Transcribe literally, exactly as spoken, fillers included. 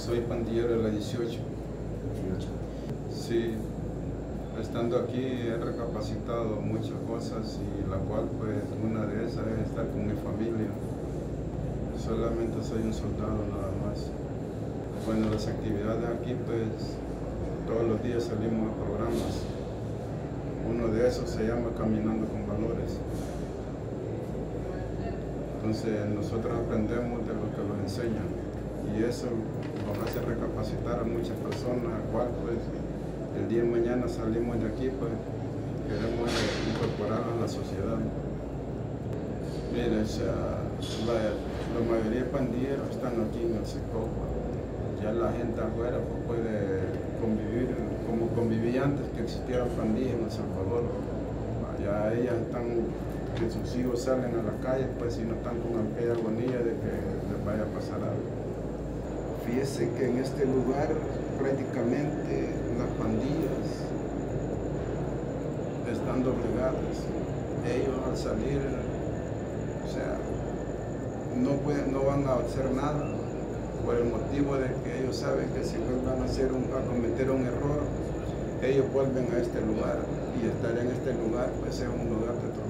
Soy pandillero de la dieciocho. Sí, estando aquí he recapacitado muchas cosas y la cual pues una de esas es estar con mi familia. Solamente soy un soldado nada más. Bueno, las actividades aquí pues todos los días salimos a programas. Uno de esos se llama Caminando con Valores. Entonces nosotros aprendemos de lo que nos enseñan y eso nos hace recapacitar a muchas personas, a cual pues el día de mañana salimos de aquí pues queremos incorporar a la sociedad. Mire, o sea, la, la mayoría de pandilleros están aquí en el Secopa. Ya la gente afuera pues, puede convivir como convivía antes que existieran pandillas en El Salvador. Ya ellas están, que sus hijos salen a la calle, pues si no están con aquella agonía de que les vaya a pasar algo. Fíjese que en este lugar prácticamente las pandillas están doblegadas. Ellos al salir, o sea, no, pueden, no van a hacer nada por el motivo de que ellos saben que si vuelvan a, hacer un, a cometer un error, ellos vuelven a este lugar y estar en este lugar pues es un lugar de tortura.